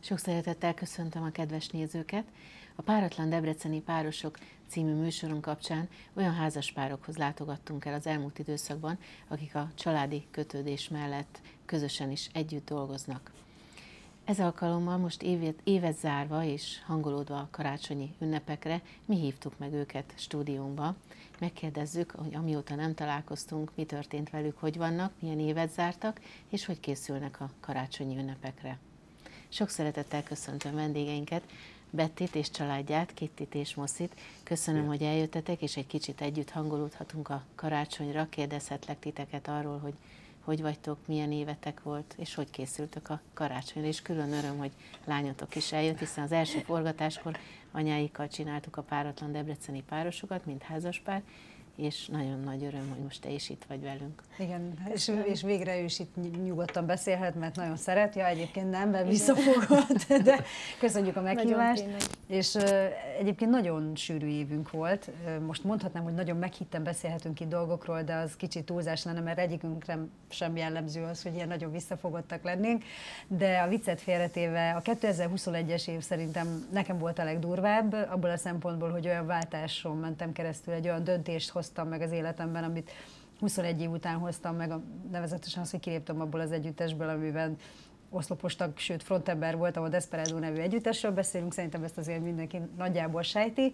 Sok szeretettel köszöntöm a kedves nézőket! A Páratlan Debreceni Párosok című műsorunk kapcsán olyan házaspárokhoz látogattunk el az elmúlt időszakban, akik a családi kötődés mellett közösen is együtt dolgoznak. Ez alkalommal most évet zárva és hangolódva a karácsonyi ünnepekre mi hívtuk meg őket stúdiónkba. Megkérdezzük, hogy amióta nem találkoztunk, mi történt velük, hogy vannak, milyen évet zártak, és hogy készülnek a karácsonyi ünnepekre. Sok szeretettel köszöntöm vendégeinket, Bettit és családját, Kittit és Moszit. Köszönöm, hogy eljöttetek, és egy kicsit együtt hangolódhatunk a karácsonyra. Kérdezhetlek titeket arról, hogy vagytok, milyen évetek volt, és hogy készültök a karácsonyra. És külön öröm, hogy lányotok is eljött, hiszen az első forgatáskor anyáikkal csináltuk a Páratlan Debreceni Párosokat, mint házaspár, és nagyon nagy öröm, hogy most te is itt vagy velünk. Igen, és végre ő is itt nyugodtan beszélhet, mert nagyon szeretja, egyébként nem, mert visszafogott, de köszönjük a meghívást. És egyébként nagyon sűrű évünk volt. Most mondhatnám, hogy nagyon meghitten beszélhetünk itt dolgokról, de az kicsit túlzás lenne, mert egyikünkre sem jellemző az, hogy ilyen nagyon visszafogottak lennénk. De a viccet félretéve a 2021-es év szerintem nekem volt a legdurvább, abból a szempontból, hogy olyan váltáson mentem keresztül, egy olyan döntést hoztam meg az életemben, amit 21 év után hoztam meg, nevezetesen az, hogy kiléptem abból az együttesből, amiben oszlopostak, sőt frontember voltam, a Desperado nevű együttesről beszélünk, szerintem ezt azért mindenki nagyjából sejti.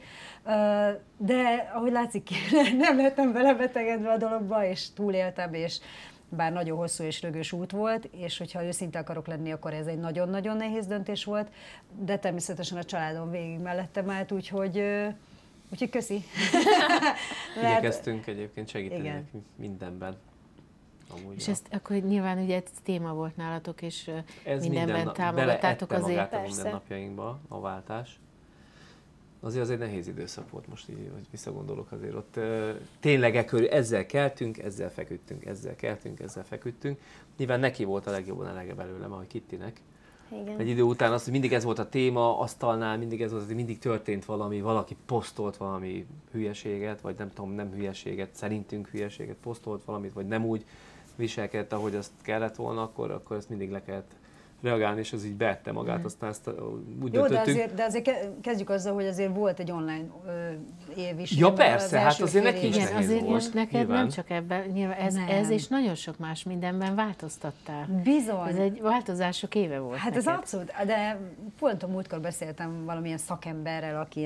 De ahogy látszik, nem lettem belebetegedve a dologba, és túléltem, és bár nagyon hosszú és rögös út volt, és hogyha őszinte akarok lenni, akkor ez egy nagyon-nagyon nehéz döntés volt, de természetesen a családom végig mellettem állt, úgyhogy köszi. Igyekeztünk egyébként segíteni nekünk mindenben. Amúgy és ezt akkor nyilván ugye ez téma volt nálatok, és mindenben támogattátok azért. Persze. Mindennapjainkba a váltás. Azért az egy nehéz időszak volt most így, hogy visszagondolok azért ott. Tényleg ezzel keltünk, ezzel feküdtünk, ezzel keltünk, ezzel feküdtünk. Nyilván neki volt a legjobban elege belőlem, ahogy Kittinek. Igen. Egy idő után az, hogy mindig ez volt a téma, asztalnál mindig ez volt, hogy mindig történt valami, valaki posztolt valami hülyeséget, vagy nem tudom, nem hülyeséget, szerintünk hülyeséget, posztolt valamit, vagy nem úgy viselkedett, ahogy azt kellett volna, akkor ezt mindig le kellett reagálni, és az így beette magát, aztán ezt úgy döntöttünk. De azért kezdjük azzal, hogy azért volt egy online év is. Ja persze, hát azért neki is igen, azért volt. most neked nyilván. Nem csak ebben, nyilván ez és nagyon sok más mindenben változtattál. Bizony. Ez egy változások éve volt Hát neked. ez abszolút, de pont a múltkor beszéltem valamilyen szakemberrel, aki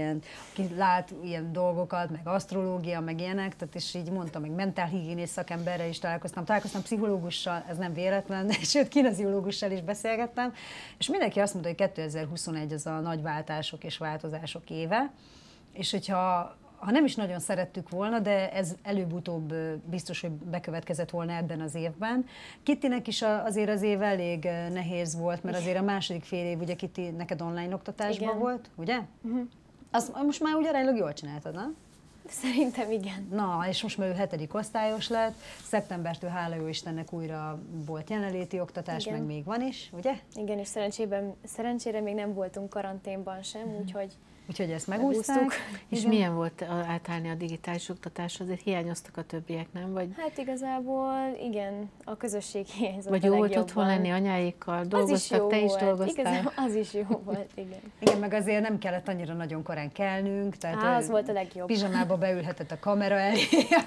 lát ilyen dolgokat, meg asztrológia, meg ilyenek, tehát és így mondtam, meg mentálhigiénész szakemberrel is találkoztam pszichológussal, ez nem véletlen, sőt kineziológussal is beszélgettem, és mindenki azt mondta, hogy 2021 az a nagy váltások és változások éve, és hogyha nem is nagyon szerettük volna, de ez előbb-utóbb biztos, hogy bekövetkezett volna ebben az évben. Kittinek is azért az év elég nehéz volt, mert azért a második fél év, ugye Kitti, neked online oktatásban volt, ugye? Azt most már úgy aránylag jól csináltad, nem? Szerintem igen. Na, és most már ő 7. osztályos lett, szeptembertől hála jó Istennek újra volt jelenléti oktatás, igen. meg még van is, ugye? Igen, és szerencsére még nem voltunk karanténban sem, Úgyhogy ezt megúsztuk. És milyen volt átállni a digitális oktatásra? Azért hiányoztak a többiek, nem? Vagy... Hát igazából igen, a közösség hiányzott. Vagy jó volt otthon lenni anyáikkal, dolgoztak, te is dolgoztál? Igazán, az is jó volt, igen. Igen, meg azért nem kellett annyira nagyon korán kelnünk. Tehát az volt a legjobb. Pizsamába beülhetett a kamera elé.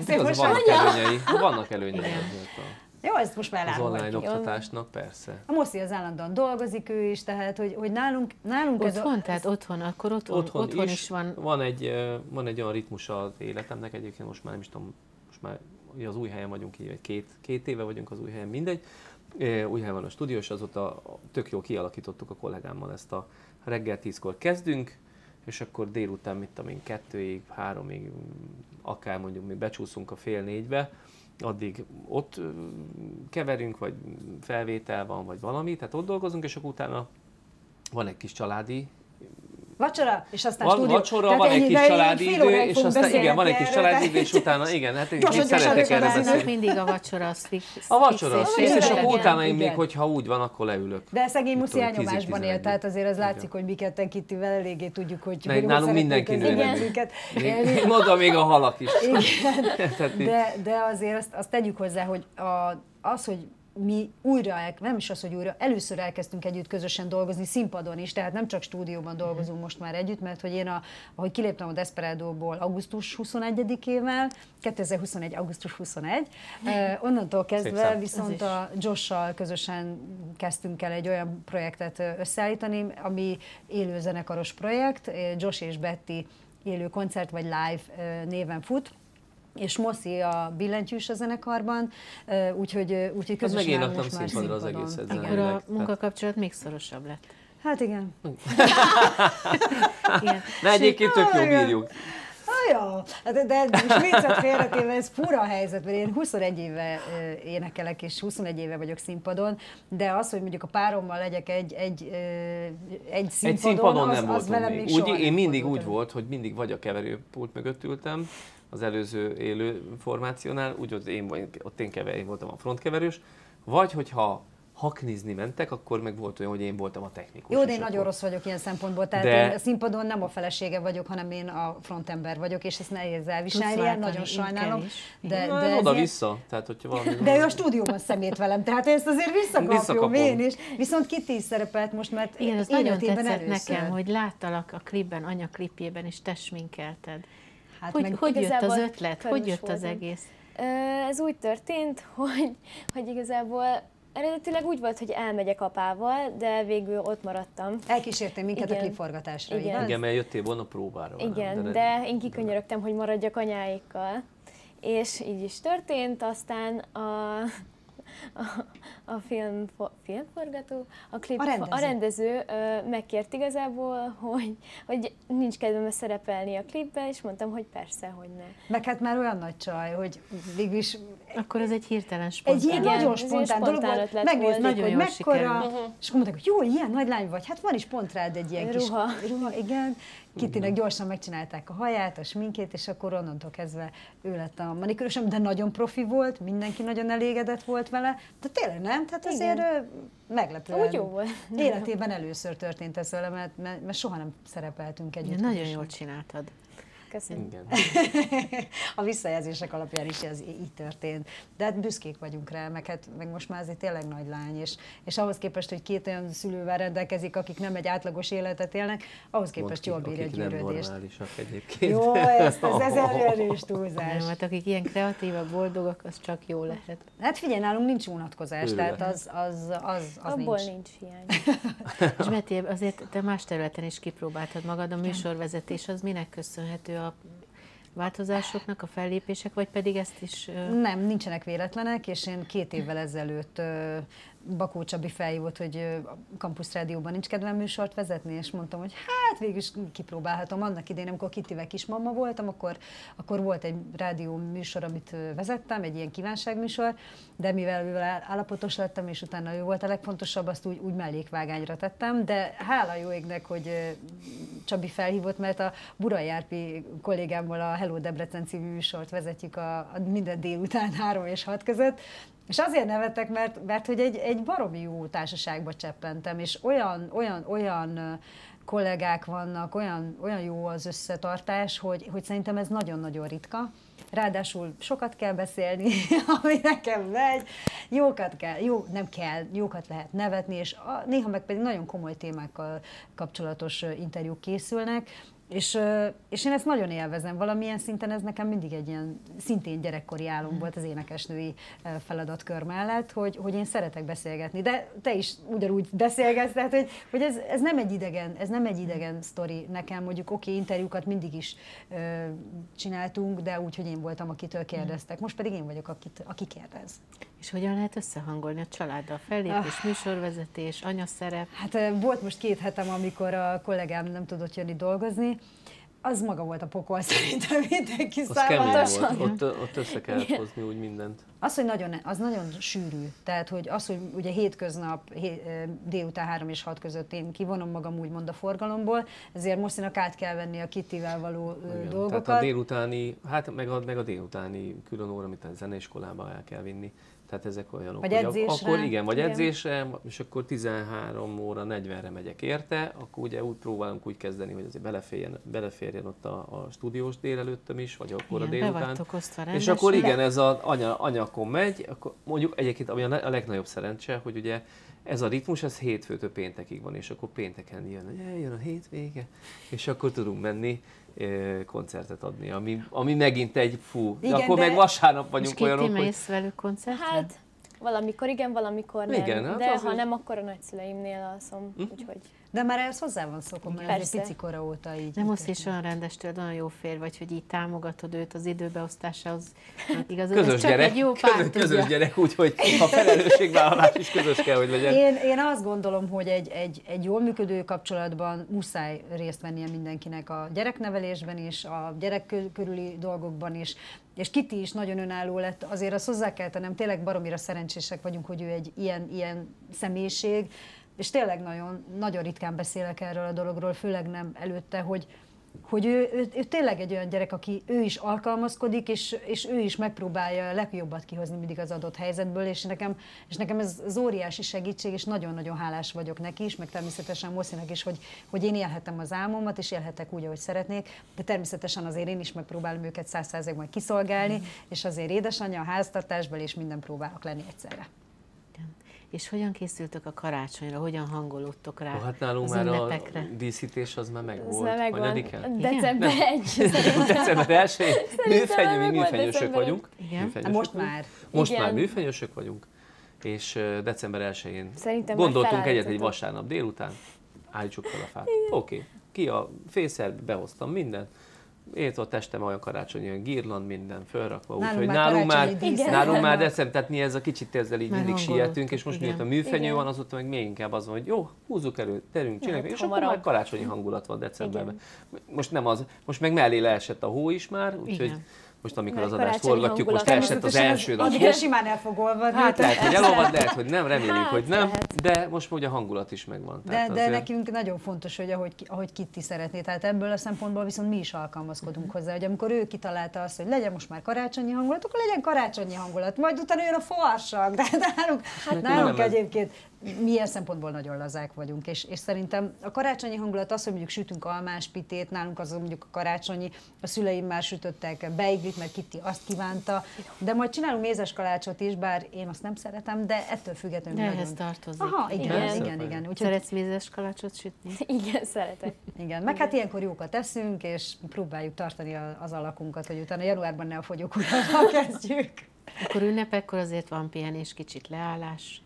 Vannak előnyei. Jó, ezt most már az online oktatásnak, persze. A Moszi az állandóan dolgozik ő is, tehát hogy nálunk otthon, tehát otthon, akkor otthon is van. Van egy olyan ritmus az életemnek, egyébként most már nem is tudom, most már az új helyen vagyunk így, két éve vagyunk az új helyen, mindegy. Új helyen van a stúdió, és azóta tök jól kialakítottuk a kollégámmal ezt a reggel 10-kor kezdünk, és akkor délután, mit tudom én, 2-ig, 3-ig, akár mondjuk mi becsúszunk a 3:30-be, addig ott keverünk, vagy felvétel van, vagy valami, tehát ott dolgozunk, és akkor utána van egy kis családi vacsora, és aztán van stúdió. vacsora, van egy kis családi idő, és aztán igen, van egy kis családi idő, és utána igen, hát én szeretek erre beszélni. Mindig a vacsora az fix. A vacsora, és akkor utána én még, hogyha úgy van, akkor leülök. De szegény Muszi elnyomásban él, tehát azért az látszik, hogy mi ketten Kittivel eléggé tudjuk, hogy nálunk mindenki nő. Maga még a halak is. De azért azt tegyük hozzá, hogy az, hogy mi újra, nem is az, hogy újra, először elkezdtünk együtt közösen dolgozni színpadon is, tehát nem csak stúdióban dolgozunk most már együtt, mert hogy én, ahogy kiléptem a Desperadóból augusztus 21-ével, 2021. augusztus 21, onnantól kezdve viszont a Josh-sal közösen kezdtünk el egy olyan projektet összeállítani, ami élő zenekaros projekt, Josh és Betty élő koncert vagy live néven fut, és Moszi a billentyűs a zenekarban, úgyhogy közösen állunk most már színpadon. Az egészet. Akkor a munkakapcsolat még szorosabb lett. Hát igen. Igen. De egyébként tök jó, bírjuk. Ja, de most viccet félretéve, ez fura helyzet, mert én 21 éve énekelek, és 21 éve vagyok színpadon, de az, hogy mondjuk a párommal legyek egy színpadon nem az velem még soha Én mindig fordult úgy volt, hogy mindig vagy a keverőpult mögött ültem, az előző élő formációnál, úgy ott én voltam a frontkeverős, vagy hogyha haknizni mentek, akkor meg volt olyan, hogy én voltam a technikus. Jó, de én nagyon rossz vagyok ilyen szempontból, tehát én a színpadon nem a felesége vagyok, hanem én a frontember vagyok, és ezt nehéz elviselni, ilyen nagyon sajnálom. De oda-vissza, tehát hogyha valami... De ő a stúdióban szemét velem, tehát ezt azért visszakapom én is. Viszont Kitty is szerepelt most, mert igen, ez nagyon tetszett először. nekem, hogy láttalak a klipben, anyaklipjében, és te sminkelted. Hát hogy jött az ötlet? Hogy jött az egész? Ez úgy történt, hogy igazából eredetileg úgy volt, hogy elmegyek apával, de végül ott maradtam. Elkísértél minket a klipforgatásra, igaz? Igen, mert jöttél volna próbára. Igen, de én kikönyörögtem, hogy maradjak anyáikkal. És így is történt, aztán a filmforgató, a rendező megkért igazából, hogy nincs kedvem szerepelni a klipben, és mondtam, hogy persze, hogy ne. Meg hát már olyan nagy csaj, hogy végülis... Akkor ez egy hirtelen spontán. Egy ilyen nagyon spontán dolog volt. Megnézték, hogy mekkora, és akkor mondták, hogy jó, ilyen nagy lány vagy, hát van is pont rád egy ilyen ruha. Ruha, igen. Kittynek gyorsan megcsinálták a haját, a sminkét, és akkor onnantól kezdve ő lett a manikűrösöm, de nagyon profi volt, mindenki nagyon elégedett volt vele, de tényleg nem, tehát azért meglepően. Úgy jó volt. Életében először történt ez vele, mert soha nem szerepeltünk együtt. Ja, nagyon jól csináltad. Köszönöm. Igen. A visszajelzések alapján is ez így történt. De hát büszkék vagyunk rá, meg most már azért tényleg nagy lány, és ahhoz képest, hogy két olyan szülővel rendelkezik, akik nem egy átlagos életet élnek, ahhoz képest jól bírja a gyűrődést. Nem normálisak egyébként. Jó, ez erős túlzás. Nem, hát akik ilyen kreatívak, boldogak, az csak jó lehet. Hát figyelj, nálunk nincs unatkozás, tehát az abból nincs hiány. És Meti, azért te más területen is kipróbáltad magad, a műsorvezetés az minek köszönhető, a változásoknak, a fellépések, vagy pedig ezt is... Nem, nincsenek véletlenek, és én 2 évvel ezelőtt Bakó Csabi felhívott, hogy a Campus Rádióban nincs kedvem műsort vezetni, és mondtam, hogy hát végülis kipróbálhatom. Annak idején, amikor Kittyvel kismamma voltam, akkor volt egy rádió műsor, amit vezettem, egy ilyen kívánságműsor, de mivel állapotos lettem, és utána ő volt a legfontosabb, azt úgy mellékvágányra tettem, de hála jó égnek, hogy Csabi felhívott, mert a Burai Árpi kollégámmal a Hello Debrecen című műsort vezetjük a minden délután 3 és 6 között, és azért nevettek, mert hogy egy baromi jó társaságba cseppentem, és olyan kollégák vannak, olyan jó az összetartás, hogy szerintem ez nagyon-nagyon ritka. Ráadásul sokat kell beszélni, ami nekem megy, jókat lehet nevetni, és néha meg pedig nagyon komoly témákkal kapcsolatos interjúk készülnek, és én ezt nagyon élvezem, valamilyen szinten ez nekem mindig egy ilyen szintén gyerekkori álom volt az énekesnői feladatkör mellett, hogy én szeretek beszélgetni, de te is ugyanúgy beszélgetsz, tehát hogy ez nem egy idegen sztori nekem, mondjuk interjúkat mindig is csináltunk, de úgy, hogy én voltam, akitől kérdeztek, most pedig én vagyok, aki kérdez. És hogyan lehet összehangolni a családdal? Fellépés, műsorvezetés, anyaszerep? Hát volt most 2 hetem, amikor a kollégám nem tudott jönni dolgozni. Az maga volt a pokol szerintem mindenki számára. Ott össze kellett hozni úgy mindent. Az nagyon sűrű. Tehát, hogy ugye hétköznap délután 3 és 6 között én kivonom magam úgymond a forgalomból, ezért Moszinak át kell venni a Kittyvel való dolgokat. Tehát a délutáni, meg a délutáni külön óra, amit a zeneiskolába el kell vinni. Tehát ezek olyanok, vagy edzésre. Akkor igen, vagy edzésre, és akkor 13 óra 40-re megyek érte, akkor ugye úgy próbálunk úgy kezdeni, hogy azért beleférjen ott a stúdiós délelőttöm is, vagy akkor igen, a délután. És akkor igen, ez az anyakon megy, akkor mondjuk egyébként ami a legnagyobb szerencse, hogy ugye ez a ritmus, ez hétfőtől péntekig van, és akkor pénteken jön a hétvége, és akkor tudunk menni koncertet adni, ami megint egy igen, akkor meg vasárnap vagyunk olyanok, hogy... És mész velük koncertre? Hát valamikor igen, valamikor nem. Igen, hát de ha nem, akkor a nagyszüleimnél alszom, úgyhogy... De már ez hozzá van szokva, mert ez pici kora óta így. Nem Oszi is olyan rendes tőled, olyan jó férj vagy, hogy így támogatod őt az időbeosztásához. Igaz, közös gyerek, közös gyerek, úgyhogy a felelősségvállalás is közös kell, hogy legyen. Én azt gondolom, hogy egy jól működő kapcsolatban muszáj részt vennie mindenkinek a gyereknevelésben is, a gyerek körüli dolgokban is, és Kitty is nagyon önálló lett, azért azt hozzá kell tennem, tényleg baromira szerencsések vagyunk, hogy ő egy ilyen személyiség, és tényleg nagyon, nagyon ritkán beszélek erről a dologról, főleg nem előtte, hogy ő tényleg egy olyan gyerek, aki ő is alkalmazkodik, és ő is megpróbálja a legjobbat kihozni mindig az adott helyzetből, és nekem ez óriási segítség, és nagyon-nagyon hálás vagyok neki is, meg természetesen Moszinak is, hogy én élhetem az álmomat, és élhetek úgy, ahogy szeretnék, de természetesen azért én is megpróbálom őket 100%-ban kiszolgálni, és azért édesanyja a háztartásban, és minden próbálok lenni egyszerre. És hogyan készültök a karácsonyra? Hogyan hangolódtok rá hát nálunk az már ünnepekre? A díszítés az már megvolt. Megvan. December 1. December 1. Mi műfenyősök vagyunk. Most már műfenyősök vagyunk. És december 1-én gondoltunk egy vasárnap délután, állítsuk fel a fát. Oké. Ki a fészer, behoztam mindent. Én ott testem olyan karácsonyi girland, minden fölrakva, úgyhogy nálunk már december, tehát mi ez a kicsit ezzel így mindig sietünk, és most miért a műfenyő van, azóta meg még inkább az van, hogy jó, húzzuk elő, terünk, csináljuk, és akkor már karácsonyi hangulat van decemberben. Most meg mellé leesett a hó is már, úgyhogy most amikor az adást forgatjuk, most leesett az első nap. Addig simán el fog olvadni. Hát lehet, hogy elolvad, lehet, hogy nem, reméljük, hogy nem, de most ugye a hangulat is megvan. De nekünk nagyon fontos, hogy ahogy Kitty szeretné, tehát ebből a szempontból viszont mi is alkalmazkodunk hozzá, hogy amikor ő kitalálta azt, hogy legyen most már karácsonyi hangulat, akkor legyen karácsonyi hangulat, majd utána jön a farsak, de nálunk egyébként milyen szempontból nagyon lazák vagyunk, és szerintem a karácsonyi hangulat az, hogy mondjuk sütünk almáspitét, nálunk az mondjuk a karácsonyi, a szüleim már sütöttek beiglit, mert Kitty azt kívánta, de majd csinálunk mézes kalácsot is, bár én azt nem szeretem, de ettől függetlenül nagyon... Ehhez tartozik. Aha, igen. Úgyhogy... Szeretsz mézes kalácsot sütni? Igen, szeretek. Igen, meg hát ilyenkor jókat eszünk, és próbáljuk tartani az alakunkat, hogy utána januárban ne a fogyókúrára kezdjük. Akkor ünnepekkor azért van pihenés, kicsit leállás.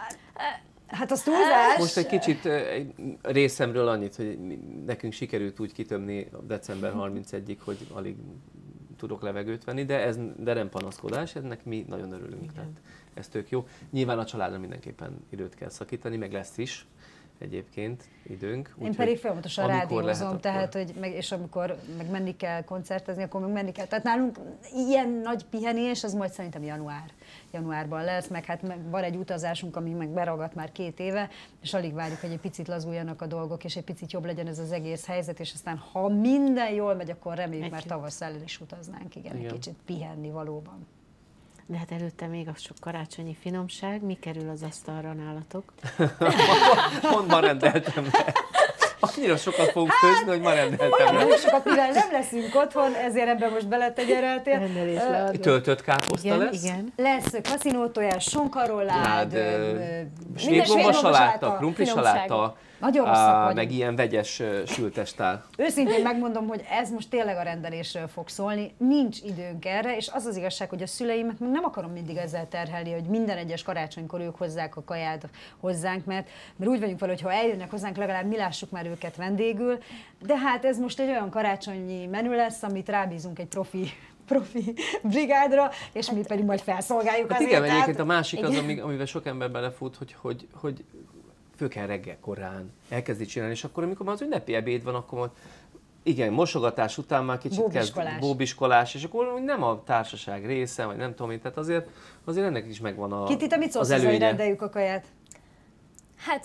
Hát az túlzás. Most egy kicsit részemről annyit, hogy nekünk sikerült úgy kitömni december 31-ig, hogy alig tudok levegőt venni, de nem panaszkodás, ennek mi nagyon örülünk. Tehát ez tök jó. Nyilván a családra mindenképpen időt kell szakítani, meg lesz is egyébként időnk. Én pedig folyamatosan rádiózom, tehát, hogy és amikor meg menni kell koncertezni, akkor meg menni kell. Tehát nálunk ilyen nagy pihenés, az majd szerintem januárban lesz, meg hát van egy utazásunk, ami meg beragadt már 2 éve, és alig várjuk, hogy egy picit lazuljanak a dolgok, és egy picit jobb legyen ez az egész helyzet, és aztán ha minden jól megy, akkor reméljük, mert tavasszal is utaznánk, igen, egy kicsit pihenni valóban. De hát előtte még a sok karácsonyi finomság. Mi kerül az asztalra nálatok? Pont ma rendeltem le. Annyira sokat fogunk főzni, hogy ma rendeltem le. Nagyon sokat, mivel nem leszünk otthon, ezért ebben most beletegyereltél. Töltött káposzta lesz? Igen. Lesz kaszinótojás, sonkarolád, svédgombasaláta, krumplisaláta, nagyon rosszak vagyunk. meg ilyen vegyes sültestál. Őszintén megmondom, hogy ez most tényleg a rendelésről fog szólni, nincs időnk erre, és az az igazság, hogy a szüleimet meg nem akarom mindig ezzel terhelni, hogy minden egyes karácsonykor ők hozzák a kaját hozzánk, mert úgy vagyunk vele, hogy ha eljönnek hozzánk, legalább mi lássuk már őket vendégül, de hát ez most egy olyan karácsonyi menü lesz, amit rábízunk egy profi brigádra, és mi pedig majd felszolgáljuk azért. Igen, egyébként a másik az, amivel sok ember belefut, hogy föl kell reggel korán elkezdi csinálni, és akkor, amikor már az ünnepi ebéd van, akkor igen, mosogatás után már kicsit kezd bóbiskolás, és akkor nem a társaság része, vagy nem tudom én, tehát azért ennek is megvan az előnye. Kitty, te mit szólsz, hogy rendeljük a kaját? Hát,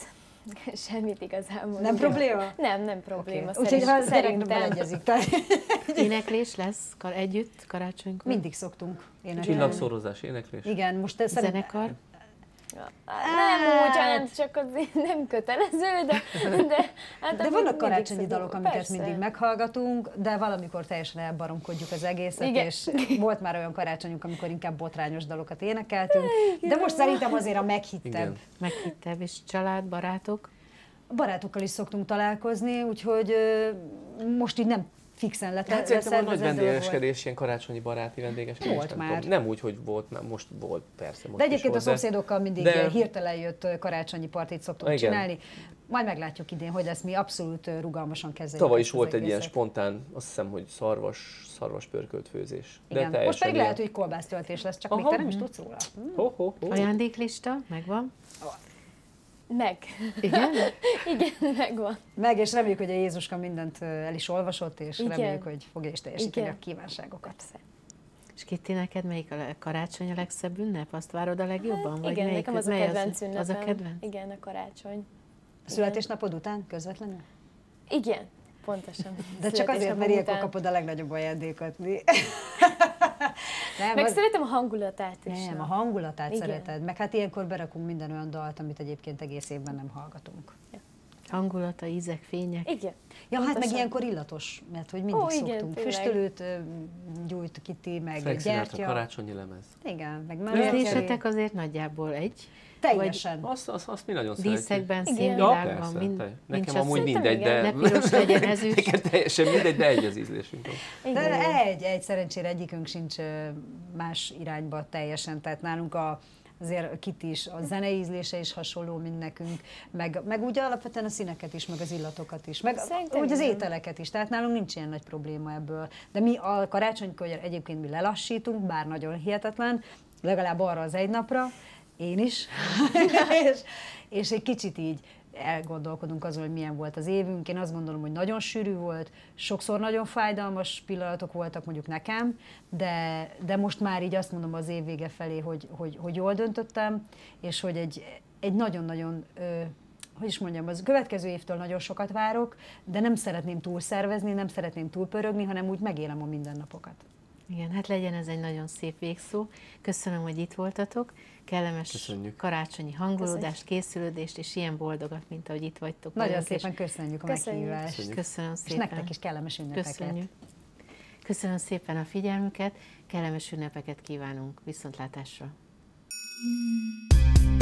Semmit igazából. Nem probléma? Nem probléma. Okay. Úgyhogy ha az gyereknek beleegyezik. Éneklés lesz együtt karácsonykor? Mindig szoktunk énekelni. Csillagszórozás, éneklés? Igen, most zenekar? Nem úgy, hanem csak az nem kötelező, de vannak karácsonyi dalok, amiket mindig meghallgatunk, de valamikor teljesen elbaromkodjuk az egészet, igen. És volt már olyan karácsonyunk, amikor inkább botrányos dalokat énekeltünk, de most szerintem azért a meghittebb. Meghittebb, és család, barátok? Barátokkal is szoktunk találkozni, úgyhogy most így nem fixen leszervezett. Hát nagy vendégeskedés, ilyen karácsonyi baráti vendégeskedés. Volt már. Tudom. Nem úgy, hogy volt, már most volt, persze. Most de egyébként volt, a szomszédokkal mindig hirtelen jött karácsonyi partit szoktunk csinálni. Majd meglátjuk idén, hogy ezt mi abszolút rugalmasan kezeljük. Tavaly is volt egy ilyen spontán, azt hiszem, hogy szarvas pörkölt főzés. Igen. Most pedig lehet, hogy kolbásztöltés lesz, csak még te nem is tudsz róla. Ajándéklista megvan? Meg. Igen? Igen, megvan. Meg, és reméljük, hogy a Jézuska mindent el is olvasott, és igen. Reméljük, hogy fogja is teljesíteni a kívánságokat. És Kitti, neked melyik a karácsony a legszebb ünnep? Azt várod a legjobban? Vagy igen, nekem az a kedvenc ünnepem. Az a kedvenc? Igen, a karácsony. A születésnapod után közvetlenül? Igen, pontosan. De csak azért, mert ilyenkor kapod a legnagyobb ajándékot. Meg szeretem a hangulatát is. Nem, a hangulatát szereted. Meg hát ilyenkor berakunk minden olyan dalt, amit egyébként egész évben nem hallgatunk. Ja. Hangulata, ízek, fények. Igen. Ja, hát meg ilyenkor illatos, mert hogy mindig szoktunk. Igen, füstölőt gyújt Kitti, meg gyertya. A karácsonyi lemez. Igen, meg Főzésetek azért nagyjából egy. Teljesen. Azt mi nagyon szeretjük. Díszekben, színvilágban, nekem amúgy mindegy, de... Ne piros legyen ezüst. Nekem teljesen mindegy, de egy az ízlésünk. De egy szerencsére egyikünk sincs más irányba teljesen, tehát nálunk azért Kitti is, a zenei ízlése is hasonló, mint nekünk, meg úgy alapvetően a színeket is, meg az illatokat is, meg úgy az ételeket is, tehát nálunk nincs ilyen nagy probléma ebből. De mi a karácsonykor egyébként mi lelassítunk, bár nagyon hihetetlen, legalább arra az egy napra, én is, és egy kicsit így elgondolkodunk azon, hogy milyen volt az évünk. Én azt gondolom, hogy nagyon sűrű volt, sokszor nagyon fájdalmas pillanatok voltak mondjuk nekem, de most már így azt mondom az év vége felé, hogy jól döntöttem, és hogy egy nagyon-nagyon, hogy is mondjam, az következő évtől nagyon sokat várok, de nem szeretném túlszervezni, nem szeretném túlpörögni, hanem úgy megélem a mindennapokat. Igen, hát legyen ez egy nagyon szép végszó. Köszönöm, hogy itt voltatok. Kellemes karácsonyi hangolódást, készülődést, és ilyen boldogat, mint ahogy itt vagytok. Nagyon szépen köszönjük a meghívást. Köszönöm szépen. És nektek is kellemes ünnepeket. Köszönjük. Köszönöm szépen a figyelmüket, kellemes ünnepeket kívánunk. Viszontlátásra!